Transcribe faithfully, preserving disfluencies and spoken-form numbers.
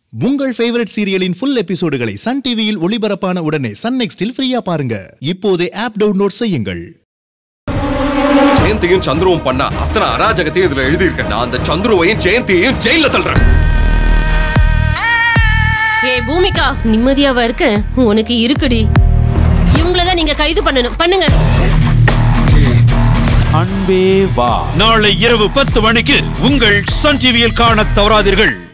உங்கள் ஃபேவரட் சீரியலின் full எபிசோடுகளை சன் டிவியில் ஒளிபரப்பான உடனே சன் நெக்ஸ்டில் ஃப்ரீயா பாருங்க. இப்போதே ஆப் டவுன்லோட் செய்யுங்கள். ஜெயந்தியும் சந்துருவும் பண்ணா அத்தனை அராஜகத்தையும் இதுல எழுதி இருக்கேன். நான் அந்த சந்துருவையும் ஜெயந்தியையும் ஜெயில தள்ளுறேன். ஏய் பூமிகா, நிம்மதியாவா இருக்க? உனக்கு இருக்குடி. இவங்களதான் நீங்க கைது பண்ணணும். பண்ணுங்க. அன்பே வா நாளை இரவு பத்து மணிக்கு உங்கள் சன் டிவியில் காண தவறாதீர்கள்.